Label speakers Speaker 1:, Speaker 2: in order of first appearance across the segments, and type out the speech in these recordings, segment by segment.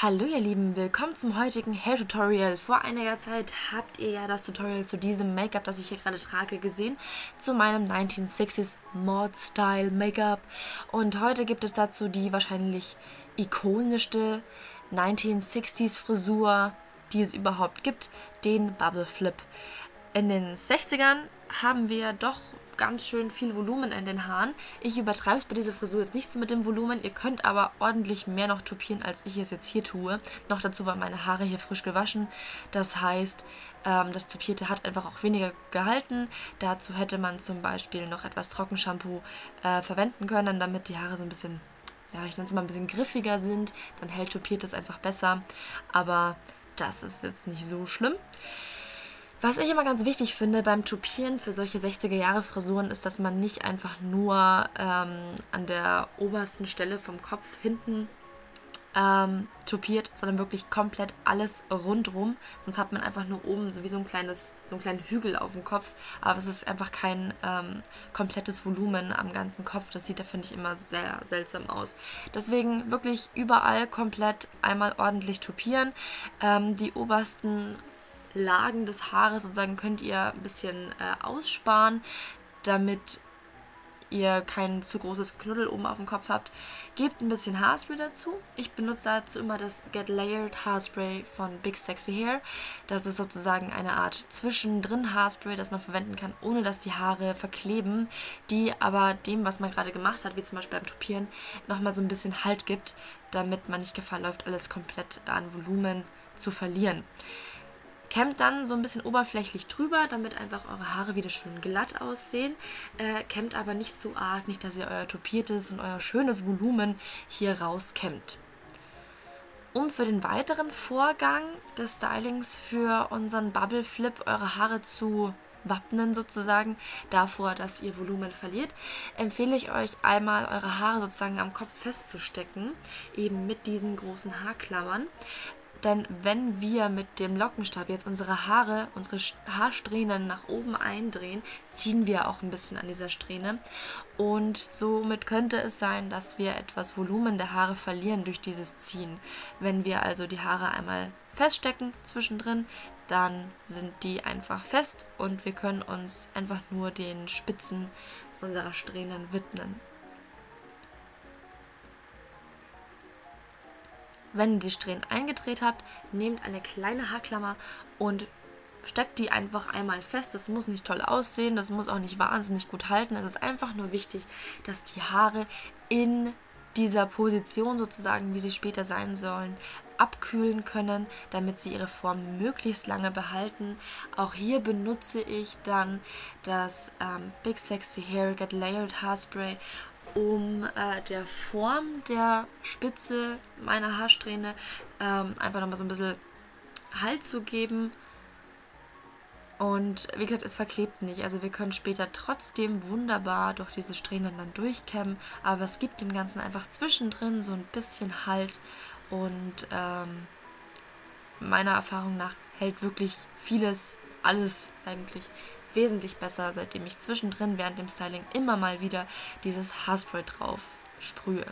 Speaker 1: Hallo ihr Lieben, willkommen zum heutigen Hair Tutorial. Vor einiger Zeit habt ihr ja das Tutorial zu diesem Make-up, das ich hier gerade trage, gesehen, zu meinem 1960s Mod Style Make-up. Und heute gibt es dazu die wahrscheinlich ikonischste 1960s Frisur, die es überhaupt gibt, den Bubble Flip. In den 60ern haben wir doch ganz schön viel Volumen in den Haaren. Ich übertreibe es bei dieser Frisur jetzt nicht so mit dem Volumen. Ihr könnt aber ordentlich mehr noch tupieren, als ich es jetzt hier tue. Noch dazu waren meine Haare hier frisch gewaschen. Das heißt, das Tupierte hat einfach auch weniger gehalten. Dazu hätte man zum Beispiel noch etwas Trockenshampoo verwenden können, damit die Haare so ein bisschen, ja, ich nenne es mal ein bisschen griffiger sind. Dann hält Tupiertes einfach besser. Aber das ist jetzt nicht so schlimm. Was ich immer ganz wichtig finde beim Tupieren für solche 60er-Jahre-Frisuren ist, dass man nicht einfach nur an der obersten Stelle vom Kopf hinten tupiert, sondern wirklich komplett alles rundrum. Sonst hat man einfach nur oben so wie so einen kleinen Hügel auf dem Kopf. Aber es ist einfach kein komplettes Volumen am ganzen Kopf. Das sieht da, finde ich, immer sehr seltsam aus. Deswegen wirklich überall komplett einmal ordentlich tupieren. Die obersten Lagen des Haares sozusagen könnt ihr ein bisschen aussparen, damit ihr kein zu großes Knuddel oben auf dem Kopf habt. Gebt ein bisschen Haarspray dazu. Ich benutze dazu immer das Get Layered Haarspray von Big Sexy Hair. Das ist sozusagen eine Art zwischendrin Haarspray, das man verwenden kann, ohne dass die Haare verkleben, die aber dem, was man gerade gemacht hat, wie zum Beispiel beim Tupieren, nochmal so ein bisschen Halt gibt, damit man nicht Gefahr läuft, alles komplett an Volumen zu verlieren. Kämmt dann so ein bisschen oberflächlich drüber, damit einfach eure Haare wieder schön glatt aussehen. Kämmt aber nicht so arg, nicht, dass ihr euer tupiertes und euer schönes Volumen hier rauskämmt. Um für den weiteren Vorgang des Stylings für unseren Bubble Flip eure Haare zu wappnen sozusagen, davor, dass ihr Volumen verliert, empfehle ich euch einmal eure Haare sozusagen am Kopf festzustecken, eben mit diesen großen Haarklammern. Denn wenn wir mit dem Lockenstab jetzt unsere Haarsträhnen nach oben eindrehen, ziehen wir auch ein bisschen an dieser Strähne. Und somit könnte es sein, dass wir etwas Volumen der Haare verlieren durch dieses Ziehen. Wenn wir also die Haare einmal feststecken zwischendrin, dann sind die einfach fest und wir können uns einfach nur den Spitzen unserer Strähnen widmen. Wenn ihr die Strähnen eingedreht habt, nehmt eine kleine Haarklammer und steckt die einfach einmal fest. Das muss nicht toll aussehen, das muss auch nicht wahnsinnig gut halten. Es ist einfach nur wichtig, dass die Haare in dieser Position sozusagen, wie sie später sein sollen, abkühlen können, damit sie ihre Form möglichst lange behalten. Auch hier benutze ich dann das Big Sexy Hair Get Layered Haarspray, um der Form der Spitze meiner Haarsträhne einfach nochmal so ein bisschen Halt zu geben. Und wie gesagt, es verklebt nicht. Also wir können später trotzdem wunderbar durch diese Strähnen dann durchkämmen, aber es gibt dem Ganzen einfach zwischendrin so ein bisschen Halt und meiner Erfahrung nach hält wirklich alles eigentlich wesentlich besser, seitdem ich zwischendrin während dem Styling immer mal wieder dieses Haarspray drauf sprühe.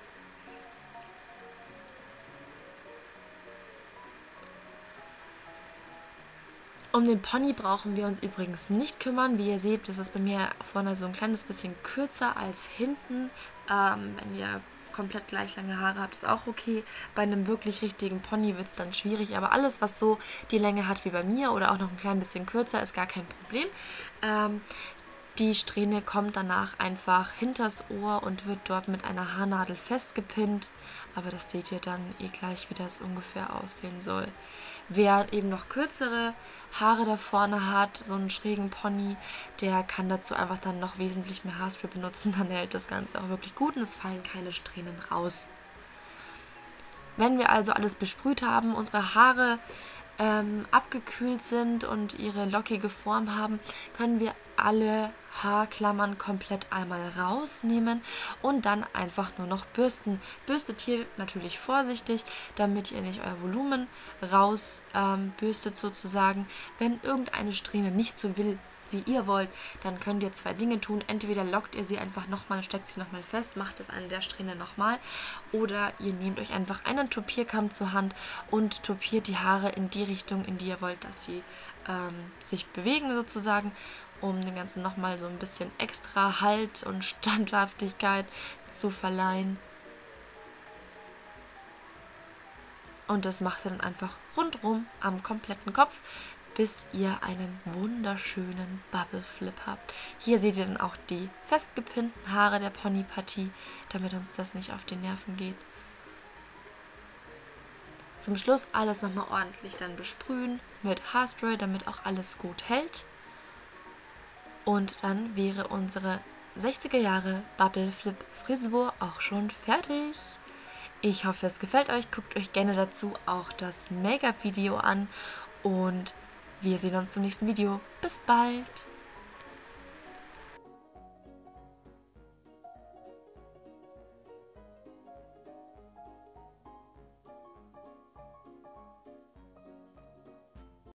Speaker 1: Um den Pony brauchen wir uns übrigens nicht kümmern. Wie ihr seht, das ist bei mir vorne so ein kleines bisschen kürzer als hinten. Wenn ihr komplett gleich lange Haare habt, ist auch okay. Bei einem wirklich richtigen Pony wird es dann schwierig, aber alles, was so die Länge hat wie bei mir oder auch noch ein klein bisschen kürzer, ist gar kein Problem. Die Strähne kommt danach einfach hinters Ohr und wird dort mit einer Haarnadel festgepinnt, aber das seht ihr dann gleich, wie das ungefähr aussehen soll. Wer eben noch kürzere Haare da vorne hat, so einen schrägen Pony, der kann dazu einfach dann noch wesentlich mehr Haarspray benutzen, dann hält das Ganze auch wirklich gut und es fallen keine Strähnen raus. Wenn wir also alles besprüht haben, unsere Haare abgekühlt sind und ihre lockige Form haben, können wir alle Haarklammern komplett einmal rausnehmen und dann einfach nur noch bürsten. Bürstet hier natürlich vorsichtig, damit ihr nicht euer Volumen rausbürstet sozusagen. Wenn irgendeine Strähne nicht so wie ihr wollt, dann könnt ihr 2 Dinge tun. Entweder lockt ihr sie einfach nochmal, steckt sie nochmal fest, macht es an der Strähne nochmal, oder ihr nehmt euch einfach einen Tupierkamm zur Hand und tupiert die Haare in die Richtung, in die ihr wollt, dass sie sich bewegen sozusagen, um dem Ganzen nochmal so ein bisschen extra Halt und Standhaftigkeit zu verleihen. Und das macht ihr dann einfach rundrum am kompletten Kopf, bis ihr einen wunderschönen Bubble Flip habt. Hier seht ihr dann auch die festgepinnten Haare der Ponypartie, damit uns das nicht auf die Nerven geht. Zum Schluss alles nochmal ordentlich dann besprühen mit Haarspray, damit auch alles gut hält. Und dann wäre unsere 60er Jahre Bubble Flip Frisur auch schon fertig. Ich hoffe, es gefällt euch. Guckt euch gerne dazu auch das Make-up-Video an und wir sehen uns zum nächsten Video. Bis bald!